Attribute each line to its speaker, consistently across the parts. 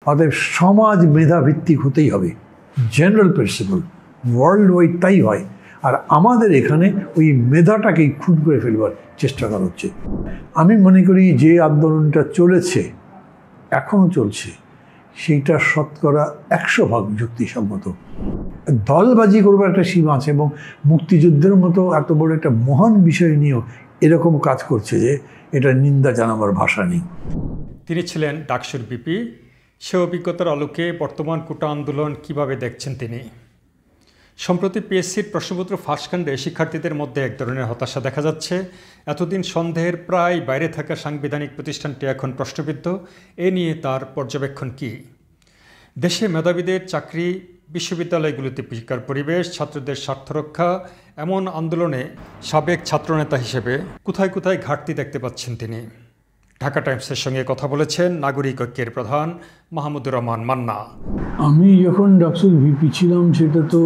Speaker 1: অতএব সমাজ মেধাভিত্তিক হতেই হবে, জেনারেল প্রিন্সিপাল, ওয়ার্ল্ড ওয়াইড তাই হয়। আর আমাদের এখানে ওই মেধাটাকেই খুন করে ফেলবার চেষ্টা করা হচ্ছে। আমি মনে করি যে আন্দোলনটা চলেছে, এখনও চলছে, সেইটা শতকরা 100% যুক্তিসম্মত। দলবাজি করবার একটা সীমা আছে, এবং মুক্তিযুদ্ধের মতো এত বড় একটা মহান বিষয় নিয়েও এরকম কাজ করছে যে এটা নিন্দা জানাবার ভাষা নেই।
Speaker 2: তিনি ছিলেন ডাকসুর ভিপি। সে অভিজ্ঞতার আলোকে বর্তমান কোটা আন্দোলন কিভাবে দেখছেন তিনি? সম্প্রতি পিএসসির প্রশ্নপত্র ফাঁসকাণ্ডে শিক্ষার্থীদের মধ্যে এক ধরনের হতাশা দেখা যাচ্ছে। এতদিন সন্দেহের প্রায় বাইরে থাকা সাংবিধানিক প্রতিষ্ঠানটি এখন প্রশ্নবিদ্ধ। এ নিয়ে তার পর্যবেক্ষণ কি? দেশে মেধাবীদের চাকরি, বিশ্ববিদ্যালয়গুলিতে শিক্ষার পরিবেশ, ছাত্রদের স্বার্থ রক্ষা, এমন আন্দোলনে সাবেক ছাত্রনেতা হিসেবে কোথায় কোথায় ঘাটতি দেখতে পাচ্ছেন তিনি? ঢাকা টাইমসের সঙ্গে কথা বলেছেন নাগরিক ঐক্যের প্রধান মাহমুদুর রহমান মান্না।
Speaker 1: আমি যখন ডাকসুর ভিপি ছিলাম, সেটা তো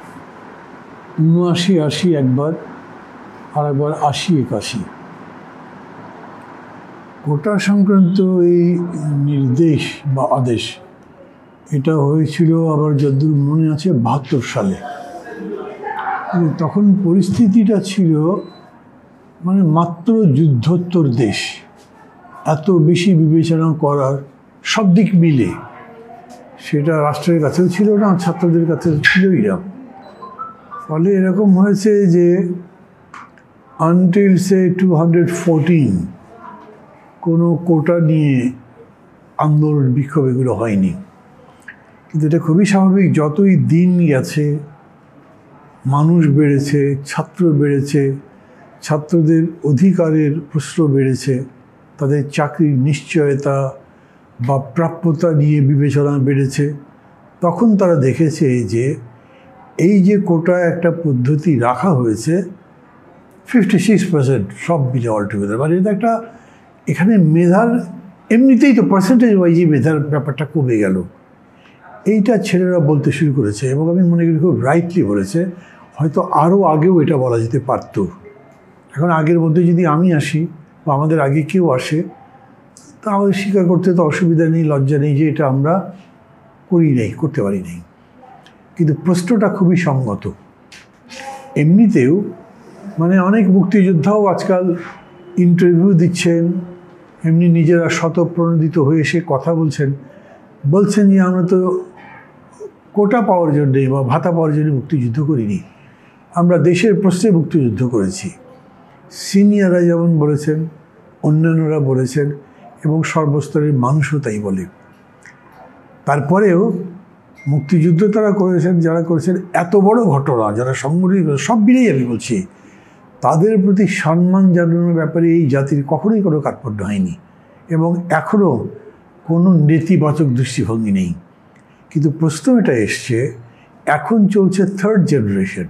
Speaker 1: 79-80 একবার, আর একবার 80-81। কোটা সংক্রান্ত এই নির্দেশ বা আদেশ, এটা হয়েছিল আবার যতদূর মনে আছে 72 সালে। তখন পরিস্থিতিটা ছিল মানে মাত্র যুদ্ধোত্তর দেশ, এত বেশি বিবেচনা করার সব দিক মিলে সেটা রাষ্ট্রের কাছেও ছিল না, ছাত্রদের কাছে ছিলই না। ফলে এরকম হয়েছে যে আনটিল সে 214 কোনো কোটা নিয়ে আন্দোলন বিক্ষোভ এগুলো হয়নি। কিন্তু এটা খুবই স্বাভাবিক, যতই দিন গেছে মানুষ বেড়েছে, ছাত্র বেড়েছে, ছাত্রদের অধিকারের প্রশ্ন বেড়েছে, তাদের চাকরির নিশ্চয়তা বা প্রাপ্যতা নিয়ে বিবেচনা বেড়েছে। তখন তারা দেখেছে যে এই যে কোটা একটা পদ্ধতি রাখা হয়েছে 56% সব মিলে অলটুগেদার, মানে এটা একটা, এখানে মেধার এমনিতেই তো পার্সেন্টেজ ওয়াইজ মেধার ব্যাপারটা কমে গেল, এইটা ছেলেরা বলতে শুরু করেছে। এবং আমি মনে করি খুব রাইটলি বলেছে, হয়তো আরও আগেও এটা বলা যেতে পারত। এখন আগের মধ্যে যদি আমি আসি বা আমাদের আগে কেউ আসে, তা আমাদের স্বীকার করতে তো অসুবিধা নেই, লজ্জা নেই যে এটা আমরা করি নাই, করতে পারি নাই। কিন্তু প্রশ্নটা খুবই সঙ্গত। এমনিতেও মানে অনেক মুক্তিযোদ্ধাও আজকাল ইন্টারভিউ দিচ্ছেন, এমনি নিজেরা স্বতঃপ্রণোদিত হয়ে এসে কথা বলছেন যে আমরা তো কোটা পাওয়ার জন্যে বা ভাতা পাওয়ার জন্য মুক্তিযুদ্ধ করিনি, আমরা দেশের প্রশ্নে মুক্তিযুদ্ধ করেছি। সিনিয়ররা যেমন বলেছেন, অন্যান্যরা বলেছেন, এবং সর্বস্তরের মানুষও তাই বলে। তারপরেও মুক্তিযুদ্ধ তারা করেছেন, যারা করেছেন এত বড় ঘটনা, যারা সংগঠিত, সব মিলেই আমি বলছি, তাদের প্রতি সম্মান জানানোর ব্যাপারে এই জাতির কখনোই কোনো কার্পণ্য হয়নি, এবং এখনও কোনো নেতিবাচক দৃষ্টিভঙ্গি নেই। কিন্তু প্রশ্ন এটা এসছে, এখন চলছে থার্ড জেনারেশন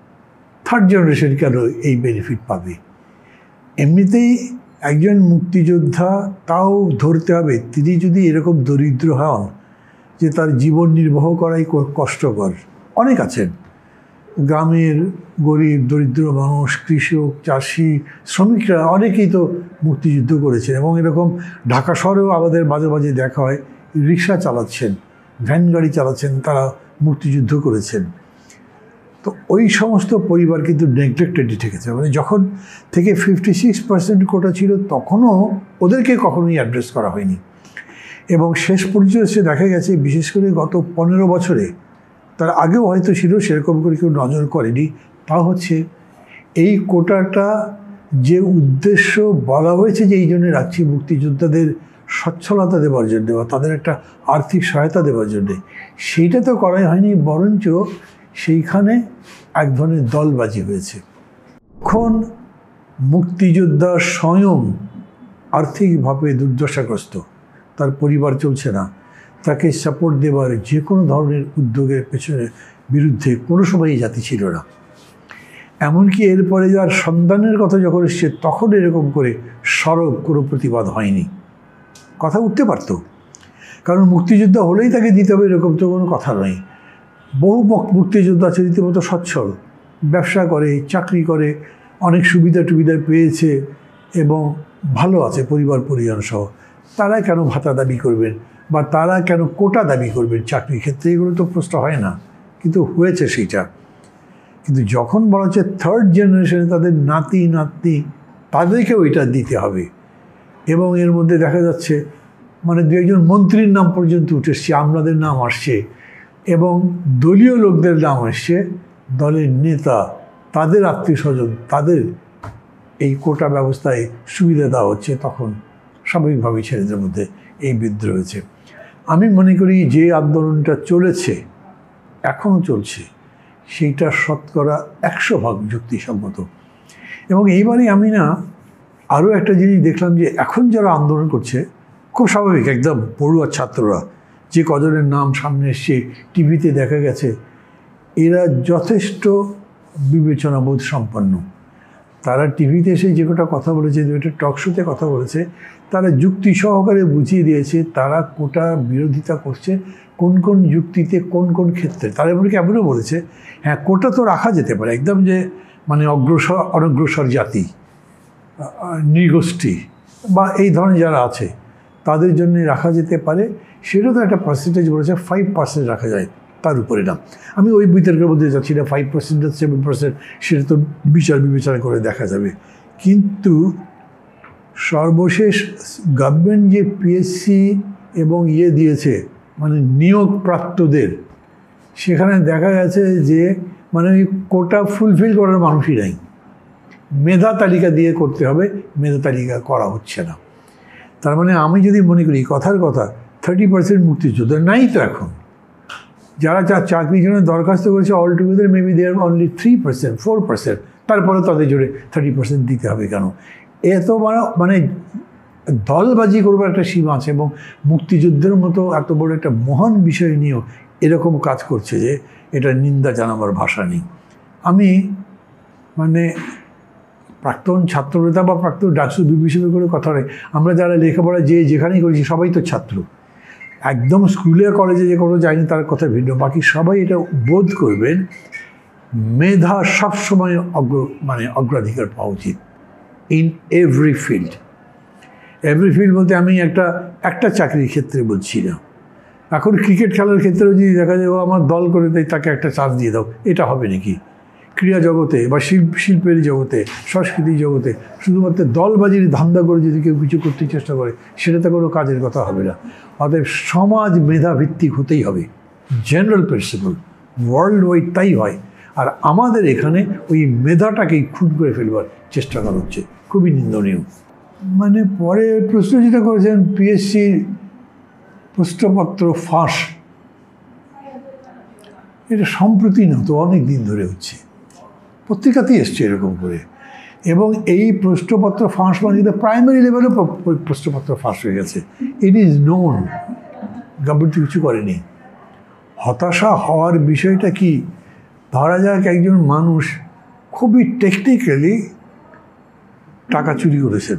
Speaker 1: কেন এই বেনিফিট পাবে? এমনিতেই একজন মুক্তিযোদ্ধা, তাও ধরতে হবে তিনি যদি এরকম দরিদ্র হন যে তার জীবন নির্বাহ করাই কষ্টকর। অনেক আছেন গ্রামের গরিব দরিদ্র মানুষ, কৃষক, চাষি, শ্রমিকরা, অনেকেই তো মুক্তিযুদ্ধ করেছেন। এবং এরকম ঢাকা শহরেও আমাদের মাঝে মাঝে দেখা হয়, রিক্সা চালাচ্ছেন, ভ্যান গাড়ি চালাচ্ছেন, তারা মুক্তিযুদ্ধ করেছেন। তো ওই সমস্ত পরিবার কিন্তু নেগলেক্টেডই থেকেছে। মানে যখন থেকে 56% কোটা ছিল, তখনও ওদেরকে কখনোই অ্যাড্রেস করা হয়নি। এবং শেষ পর্যন্ত সে দেখা গেছে, বিশেষ করে গত 15 বছরে, তার আগেও হয়তো ছিল, সেরকম করে কেউ নজর করেনি। তা হচ্ছে এই কোটাটা যে উদ্দেশ্য বলা হয়েছে যে এই জন্য রাখছি, মুক্তিযোদ্ধাদের সচ্ছলতা দেওয়ার জন্যে বা তাদের একটা আর্থিক সহায়তা দেওয়ার জন্যে, সেইটা তো করাই হয়নি, বরঞ্চ সেইখানে এক ধরনের দলবাজি হয়েছে। এখন মুক্তিযোদ্ধা স্বয়ং আর্থিকভাবে দুর্দশাগ্রস্ত, তার পরিবার চলছে না, তাকে সাপোর্ট দেওয়ার যে কোনো ধরনের উদ্যোগের পেছনে বিরুদ্ধে কোনো সময়ই জাতি ছিল না। এমনকি এরপরে যার সন্তানের কথা যখন এসছে, তখন এরকম করে সরব কোনো প্রতিবাদ হয়নি। কথা উঠতে পারত, কারণ মুক্তিযোদ্ধা হলেই তাকে দিতে হবে এরকম তো কোনো কথা নয়। বহু মুক্তিযোদ্ধা আছে রীতিমতো সচ্ছল, ব্যবসা করে, চাকরি করে, অনেক সুবিধা টুবিধা পেয়েছে এবং ভালো আছে পরিবার পরিজন সহ। তারা কেন ভাতা দাবি করবেন বা তারা কেন কোটা দাবি করবেন চাকরির ক্ষেত্রে, এগুলো তো প্রশ্ন হয় না, কিন্তু হয়েছে সেইটা। কিন্তু যখন বলা হচ্ছে থার্ড জেনারেশনে তাদের নাতি নাতনি, তাদেরকেও এটা দিতে হবে, এবং এর মধ্যে দেখা যাচ্ছে মানে দু একজন মন্ত্রীর নাম পর্যন্ত উঠে এসছে, আমলাদের নাম আসছে, এবং দলীয় লোকদের নাম আসছে, দলের নেতা, তাদের আত্মীয় স্বজন, তাদের এই কোটা ব্যবস্থায় সুবিধা দেওয়া হচ্ছে, তখন স্বাভাবিকভাবেই ছেলেদের মধ্যে এই বিদ্রোহ হয়েছে। আমি মনে করি যে আন্দোলনটা চলেছে, এখনও চলছে, সেইটা শতকরা 100% যুক্তিসম্মত। এবং এইবারে আমি না আরও একটা জিনিস দেখলাম যে এখন যারা আন্দোলন করছে, খুব স্বাভাবিক, একদম পড়ুয়া ছাত্ররা, যে কজনের নাম সামনে এসছে, টিভিতে দেখা গেছে, এরা যথেষ্ট বিবেচনাবোধ সম্পন্ন। তারা টিভিতে এসে যে কটা কথা বলেছে, যে একটা টক শোতে কথা বলেছে, তারা যুক্তি সহকারে বুঝিয়ে দিয়েছে তারা কোটা বিরোধিতা করছে কোন কোন যুক্তিতে, কোন কোন ক্ষেত্রে। তারা এমনকি এমনও বলেছে, হ্যাঁ কোটা তো রাখা যেতে পারে, একদম যে মানে অনগ্রসর জাতি, নৃগোষ্ঠী বা এই ধরনের যারা আছে তাদের জন্য রাখা যেতে পারে, সেটা তো একটা পার্সেন্টেজ বলেছে, 5% রাখা যায়, তার উপরে না। আমি ওই বিতর্কের মধ্যে যাচ্ছি না, 5% 7%, সেটা তো বিবেচনা করে দেখা যাবে। কিন্তু সর্বশেষ গভর্নমেন্ট যে পিএসসি এবং দিয়েছে, মানে নিয়োগ প্রাপ্তদের, সেখানে দেখা গেছে যে মানে ওই কোটা ফুলফিল করার মানুষই নাই, মেধা তালিকা দিয়ে করতে হবে, মেধা তালিকা করা হচ্ছে না। তার মানে আমি যদি মনে করি কথার কথা, 30% মুক্তিযোদ্ধা নাই তো এখন, যারা চাকরির জন্য দরখাস্ত করেছে all together maybe there only 3%, 4%, তারপরে তাদের জোরে 30% দিতে হবে কেন? এত বড় মানে দলবাজি করবার একটা সীমা আছে, এবং মুক্তিযুদ্ধের মতো এত বড় একটা মহান বিষয় নিয়েও এরকম কাজ করছে যে এটা নিন্দা জানাবার ভাষা নেই। আমি মানে প্রাক্তন ছাত্রনেতা বা প্রাক্তন ডাকসু বিভীষণ করে কথা নয়, আমরা যারা লেখাপড়া যেখানেই করেছি সবাই তো ছাত্র, একদম স্কুলে কলেজে যে কোনো যায়নি তার কথা ভিন্ন, বাকি সবাই এটা বোধ করবেন মেধা সবসময় অগ্রাধিকার পাওয়া উচিত in every field. Every field বলতে আমি একটা চাকরির ক্ষেত্রে বলছি না, এখন ক্রিকেট খেলার ক্ষেত্রেও যদি দেখা যায় ও আমার দল করে দেয়, তাকে একটা চান্স দিয়ে দাও, এটা হবে নাকি? ক্রীড়া জগতে বা শিল্পের জগতে, সংস্কৃতির জগতে শুধুমাত্র দলবাজির ধান্দা করে যদি কেউ কিছু করতে চেষ্টা করে, সেটাতে কোনো কাজের কথা হবে না। অতএব সমাজ মেধাভিত্তিক হতেই হবে, জেনারেল প্রিন্সিপাল, ওয়ার্ল্ড ওয়াইড তাই হয়। আর আমাদের এখানে ওই মেধাটাকেই খুন করে ফেলবার চেষ্টা করা হচ্ছে, খুবই নিন্দনীয়। মানে পরে প্রশ্ন যেটা করেছেন পিএসসির প্রশ্নপত্র ফাঁস, এটা সম্প্রতি না তো, অনেক দিন ধরে হচ্ছে, পত্রিকাতেই এসছে এরকম করে। এবং এই প্রশ্নপত্র ফাঁস মানে প্রাইমারি লেভেলেও প্রশ্নপত্র ফাঁস হয়ে গেছে, ইট ইজ নোন, গভর্নমেন্ট কিছু করেনি। হতাশা হওয়ার বিষয়টা কি, ধরা যাক একজন মানুষ খুবই টেকনিক্যালি টাকা চুরি করেছেন,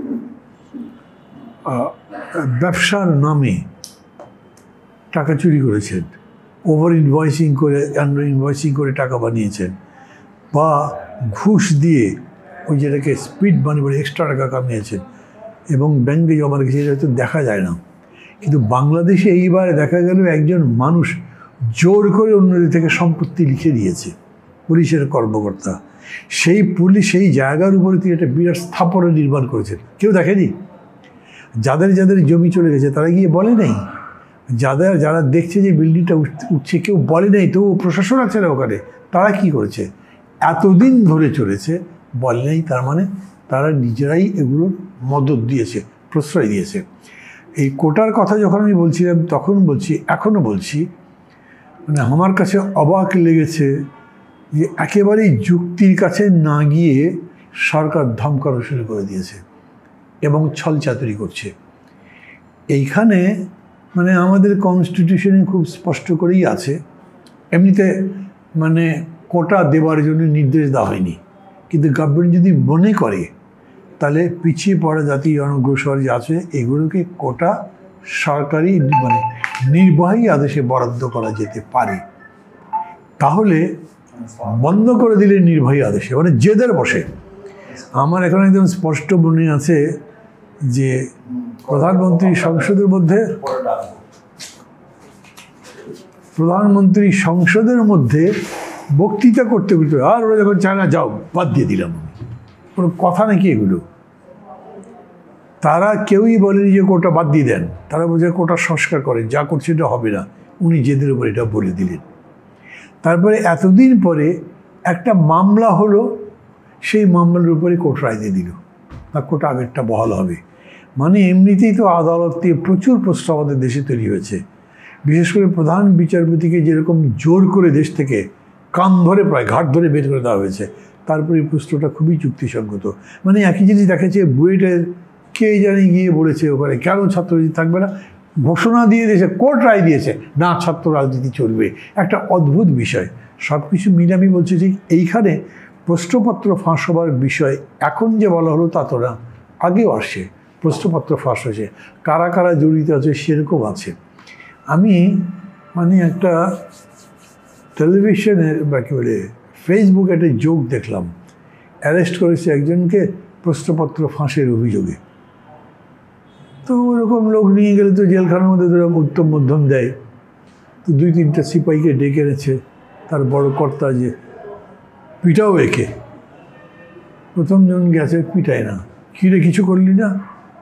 Speaker 1: ব্যবসার নামে টাকা চুরি করেছেন, ওভার ইনভয়েসিং করে, আন্ডার ইনভয়েসিং করে টাকা বানিয়েছেন, বা ঘুষ দিয়ে ওই যেটাকে স্পিড মানি বলে এক্সট্রা টাকা কামিয়েছেন এবং ব্যাংকে জমা রেখেছে, এটা হয়তো দেখা যায় না। কিন্তু বাংলাদেশে এইবারে দেখা গেল একজন মানুষ জোর করে অন্যদের থেকে সম্পত্তি লিখে দিয়েছে, পুলিশের কর্মকর্তা। সেই পুলিশ সেই জায়গার উপরে তিনি একটা বিরাট স্থাপনা নির্মাণ করেছেন, কেউ দেখেনি। যাদের যাদের জমি চলে গেছে তারা গিয়ে বলে নাই, যারা দেখছে যে বিল্ডিংটা উঠছে কেউ বলে নাই, তো প্রশাসন আছে না ওখানে, তারা কি করেছে, এতদিন ধরে চলেছে বলে নাই, তার মানে তারা নিজেরাই এগুলোর মদত দিয়েছে, প্রশ্রয় দিয়েছে। এই কোটার কথা যখন আমি বলছিলাম তখন বলছি, এখনও বলছি, মানে আমার কাছে অবাক লেগেছে যে একেবারেই যুক্তির কাছে না গিয়ে সরকার ধমকানো শুরু করে দিয়েছে এবং ছলচাতুরি করছে। এইখানে মানে আমাদের কনস্টিটিউশনে খুব স্পষ্ট করেই আছে, এমনিতে মানে কোটা দেওয়ার জন্য নির্দেশ দেওয়া হয়নি, কিন্তু গভর্নমেন্ট যদি মনে করে তাহলে পিছিয়ে পড়া জাতি, অনগ্রসর যে আছে এগুলোকে কোটা সরকারি মানে নির্বাহী আদেশে বরাদ্দ করা যেতে পারে। তাহলে বন্ধ করে দিলে নির্বাহী আদেশে, মানে জেদের বসে। আমার এখন একদম স্পষ্ট মনে আছে যে প্রধানমন্ত্রী সংসদের মধ্যে বক্তৃতা করতে করতে আর ওরা যখন চায় না, যাও বাদ দিয়ে দিলাম, কোনো কথা নাকি এগুলো। তারা কেউই বলেনি যে কোটা বাদ দিয়ে দেন, তারা বলছে কোটা সংস্কার করেন, যা করছে এটা হবে না। উনি জেদের উপর এটা বলে দিলেন। তারপরে এতদিন পরে একটা মামলা হলো, সেই মামলার উপরে কোর্ট রায় দিয়ে দিল, না কোটা আগেরটা বহাল হবে। মানে এমনিতেই তো আদালত দিয়ে প্রচুর প্রশ্ন আমাদের দেশে তৈরি হয়েছে। বিশেষ করে প্রধান বিচারপতিকে যেরকম জোর করে দেশ থেকে কান ধরে প্রায় ঘাট ধরে বের করে দেওয়া হয়েছে, তারপরে এই প্রশ্নটা খুবই যুক্তিসঙ্গত। মানে একই জিনিস দেখাচ্ছে, বুয়েটের কে জানি গিয়ে বলেছে ওখানে কেন ছাত্র রাজনীতি থাকবে না, ঘোষণা দিয়ে দিয়েছে, কোর্ট রায় দিয়েছে, না ছাত্র রাজনীতি চলবে। একটা অদ্ভুত বিষয়। সব কিছু মিলে আমি বলছি ঠিক এইখানে প্রশ্নপত্র ফাঁস হবার বিষয় এখন যে বলা হলো তা তো না, আগেও আসে প্রশ্নপত্র ফাঁস হয়েছে, কারা কারা জড়িত আছে সেরকম আছে। আমি মানে একটা টেলিভিশনের বা কী বলে ফেসবুকে একটা জোক দেখলাম, অ্যারেস্ট করেছে একজনকে প্রশ্নপত্র ফাঁসের অভিযোগে। তো ওরকম লোক নিয়ে গেলে তো জেলখানার মধ্যে তো উত্তম মধ্যম দেয়। তো 2-3টা সিপাহীকে ডেকে এনেছে, তার বড় কর্তা যে পিটাও একে। প্রথম জন গেছে, পিটায় না, কী রে কিছু করলি না?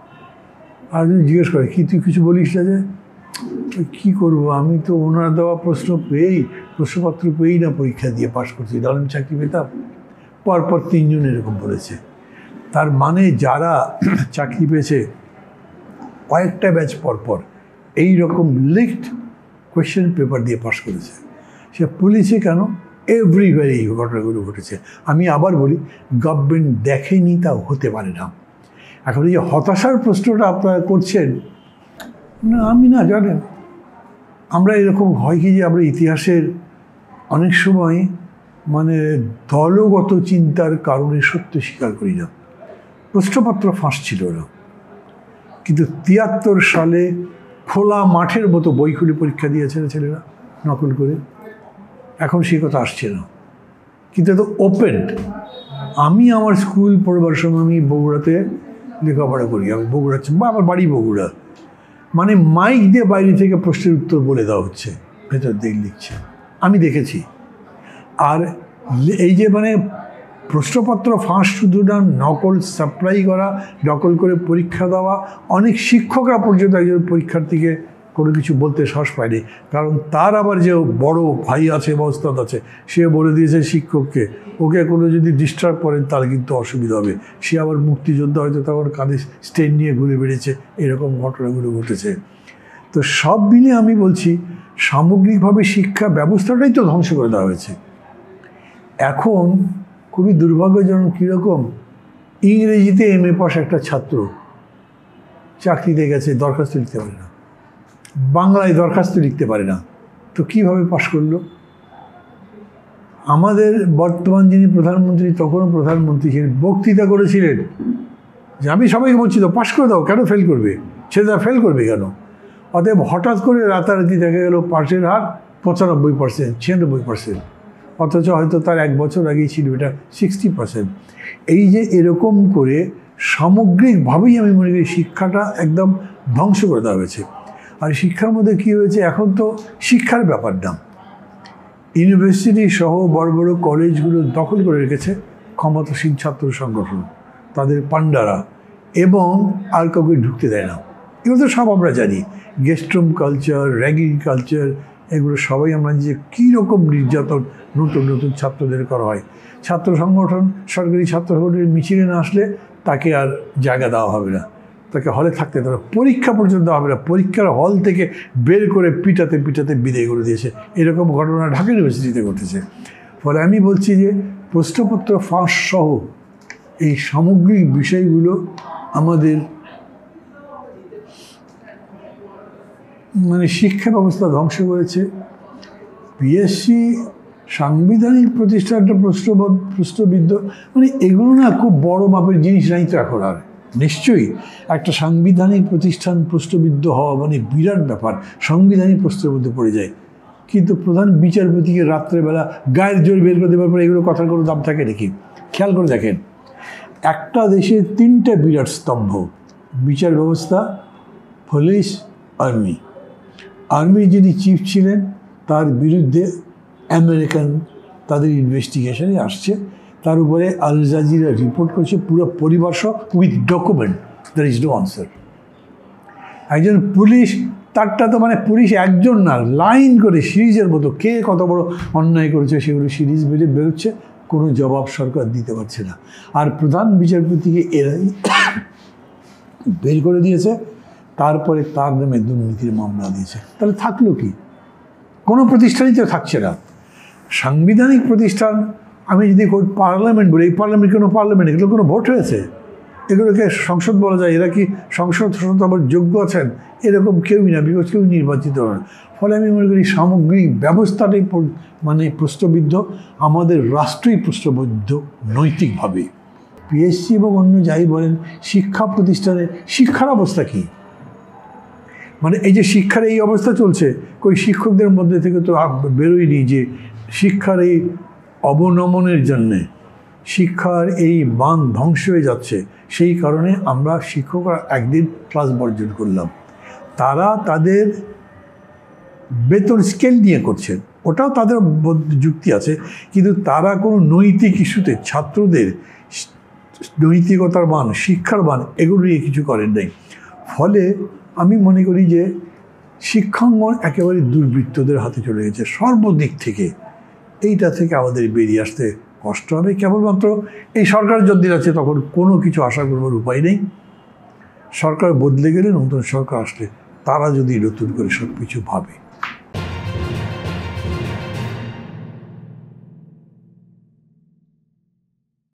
Speaker 1: আর যদি জিজ্ঞেস করে কি তুই কিছু বলিস না, যে কী করবো, আমি তো ওনার দেওয়া প্রশ্নপত্র পেয়েই না পরীক্ষা দিয়ে পাশ করছি, তাহলে আমি চাকরি পেতাম। পরপর 3 জন এরকম বলেছে। তার মানে যারা চাকরি পেয়েছে কয়েকটা ব্যাচ পরপর এই রকম লিখড কোয়েশ্চেন পেপার দিয়ে পাশ করেছে। সে পুলিশে কেন, এভরিওয়্যার এই ঘটনাগুলো ঘটেছে। আমি আবার বলি, গভর্নমেন্ট দেখেনি তা হতে পারে না। এখন এই যে হতাশার প্রশ্নটা আপনারা করছেন, না আমি না, জানেন আমরা এরকম হয় কি যে আমরা ইতিহাসের অনেক সময় মানে দলগত চিন্তার কারণে সত্য স্বীকার করি না। প্রশ্নপত্র ফাঁস ছিল না, কিন্তু 73 সালে খোলা মাঠের মতো বই খুলে পরীক্ষা দিয়েছে ছেলেরা নকল করে। এখন সেই কথা আসছে না, কিন্তু এত ওপেন। আমি আমার স্কুল পড়বার সময় আমি বগুড়াতে লেখাপড়া করি, আমি বগুড়া, বা আমার বাড়ি বগুড়া। মানে মাইক দিয়ে বাইরে থেকে প্রশ্নের উত্তর বলে দেওয়া হচ্ছে, ভেতর দিয়ে লিখছে, আমি দেখেছি। আর এই যে মানে প্রশ্নপত্র ফাঁস শুধু না, নকল সাপ্লাই করা, নকল করে পরীক্ষা দেওয়া, অনেক শিক্ষকরা পর্যন্ত একজন পরীক্ষার্থীকে কোনো কিছু বলতে সাহস পায়নি, কারণ তার আবার যে বড় ভাই আছে বা ওস্তাদ আছে, সে বলে দিয়েছে শিক্ষককে, ওকে কোনো যদি ডিস্টার্ব করেন তাহলে কিন্তু অসুবিধা হবে। সে আবার মুক্তিযোদ্ধা, হয়তো তখন কাঁধে স্টেন নিয়ে ঘুরে বেড়েছে, এরকম ঘটনাগুলো ঘটেছে। তো সব মিলিয়ে আমি বলছি, সামগ্রিকভাবে শিক্ষা ব্যবস্থাটাই তো ধ্বংস করে দেওয়া হয়েছে। এখন খুবই দুর্ভাগ্যজনক, কীরকম, ইংরেজিতে MA পাস একটা ছাত্র চাকরিতে গেছে, দরখাস্ত লিখতে পারে না, বাংলায় দরখাস্ত লিখতে পারে না, তো কীভাবে পাশ করলো? আমাদের বর্তমান যিনি প্রধানমন্ত্রী, তখনও প্রধানমন্ত্রী ছিলেন, বক্তৃতা করেছিলেন যে আমি সবাইকে বলছি তো পাশ করে দাও, কেন ফেল করবে, ছেলেরা ফেল করবে কেন? অতএব হঠাৎ করে রাতারাতি দেখা গেল পাশের হার 95%, 96%, অথচ হয়তো তার 1 বছর আগেই ছিল এটা 60%। এই যে এরকম করে সামগ্রিকভাবেই আমি মনে করি শিক্ষাটা একদম ধ্বংস করে দেওয়া হয়েছে। আর শিক্ষার মধ্যে কী হয়েছে, এখন তো শিক্ষার ব্যাপার না, ইউনিভার্সিটি সহ বড় বড় কলেজগুলো দখল করে রেখেছে ক্ষমতাসীন ছাত্র সংগঠন, তাদের পান্ডারা, এবং আর কাউকে ঢুকতে দেয় না। এগুলো তো সব আমরা জানি, গেস্টরুম কালচার, র্যাগিং কালচার, এগুলো সবাই আমরা যে কীরকম নির্যাতন নতুন নতুন ছাত্রদের করা হয়। ছাত্র সংগঠন, সরকারি ছাত্র সংগঠনের মিছিলে না আসলে তাকে আর জায়গা দেওয়া হবে না, তাকে হলে থাকতে দেওয়া, পরীক্ষা পর্যন্ত হবে না, পরীক্ষার হল থেকে বের করে পিটাতে পিটাতে বিদায় করে দিয়েছে। এরকম ঘটনা ঢাকা ইউনিভার্সিটিতে ঘটেছে। ফলে আমি বলছি যে প্রশ্নপত্র ফাঁস সহ এই সামগ্রিক বিষয়গুলো আমাদের মানে শিক্ষা ব্যবস্থা ধ্বংস করেছে। পিএসসি সাংবিধানিক প্রতিষ্ঠানটা প্রশ্নবিদ্ধ, মানে এগুলো না খুব বড় মাপের জিনিস নাই তো এখন আর। নিশ্চয়ই একটা সাংবিধানিক প্রতিষ্ঠান প্রশ্নবিদ্ধ হওয়া মানে বিরাট ব্যাপার, সাংবিধানিক প্রশ্নের মধ্যে পড়ে যায়। কিন্তু প্রধান বিচারপতিকে রাত্রেবেলা গায়ের জোর বের করে দেওয়ার পরে এগুলো কথার কোনো দাম থাকে নাকি? খেয়াল করে দেখেন, একটা দেশে 3টা বিরাট স্তম্ভ, বিচার ব্যবস্থা, পুলিশ, আর্মি। আর্মির যিনি চিফ ছিলেন তার বিরুদ্ধে আমেরিকান তাদের ইনভেস্টিগেশনে আসছে, তার উপরে আল জাজিরা রিপোর্ট করছে পুরো পরিবার সহ with document, there is no answer. একজন পুলিশ, তারটা তো মানে পুলিশ একজন না, লাইন করে সিরিজের মতো কে কত বড় অন্যায় করেছে সেগুলো সিরিজ বেরোচ্ছে, কোনো জবাব সরকার দিতে পারছে না। আর প্রধান বিচারপতিকে এরাই বের করে দিয়েছে, তারপরে তার নামে দুর্নীতির মামলা দিয়েছে। তাহলে থাকলো কি? কোনো প্রতিষ্ঠানই তো থাকছে না। সাংবিধানিক প্রতিষ্ঠান, আমি যদি পার্লামেন্ট বলি, এই পার্লামেন্ট কোনো পার্লামেন্ট, এগুলো কোনো ভোট হয়েছে? এগুলোকে সংসদ বলা যায়? এরা কি সংসদ আবার যোগ্য আছেন? এরকম কেউই না, বিকজ কেউ নির্বাচিত হন। ফলে আমি মনে করি সামগ্রিক ব্যবস্থাটাই মানে প্রশ্নবিদ্ধ, আমাদের রাষ্ট্রই প্রশ্নবিদ্ধ নৈতিকভাবে। পিএসসি এবং অন্য যাই বলেন, শিক্ষা প্রতিষ্ঠানে শিক্ষার অবস্থা কী? মানে এই যে শিক্ষার এই অবস্থা চলছে, কই শিক্ষকদের মধ্যে থেকে তো বেরোয়নি যে শিক্ষার এই অবনমনের জন্যে শিক্ষার এই মান ধ্বংস হয়ে যাচ্ছে। সেই কারণে আমরা শিক্ষকরা একদিন ক্লাস বর্জন করলাম। তারা তাদের বেতন স্কেল নিয়ে করছেন, ওটাও তাদের যুক্তি আছে, কিন্তু তারা কোনো নৈতিক ইস্যুতে ছাত্রদের নৈতিকতার মান, শিক্ষার মান এগুলো নিয়ে কিছু করেন নাই। ফলে আমি মনে করি যে শিক্ষাঙ্গন একেবারে দুর্বৃত্তদের হাতে চলে গেছে সর্বদিক থেকে। এইটা থেকে আমাদের বেরিয়ে আসতে কষ্ট হবে। কেবলমাত্র এই সরকার যতদিন আছে তখন কোনো কিছু আশা করবার উপায় নেই। সরকার বদলে গেলে, নতুন সরকার আসলে তারা যদি নতুন করে সব কিছু ভাবে।